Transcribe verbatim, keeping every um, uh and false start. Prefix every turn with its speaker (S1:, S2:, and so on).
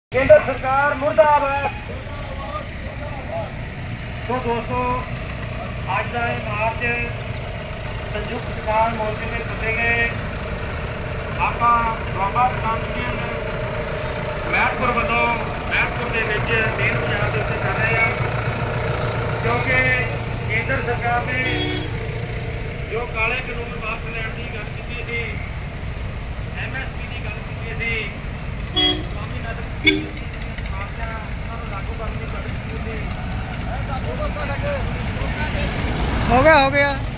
S1: केंद्र सरकार मुर्दाबाद। तो दोस्तों आज का ये मार्च संयुक्त किसान मोर्चे में सदे गए आपका बाबा किसान यूनियन मैहतपुर वालों मैहतपुर के विच मेन बाजार के उत्ते कर रहे हैं, क्योंकि केंद्र सरकार ने जो काले कानून वापस लैण की गल की थी, एम एस पी की गल की थी,
S2: हो गया हो गया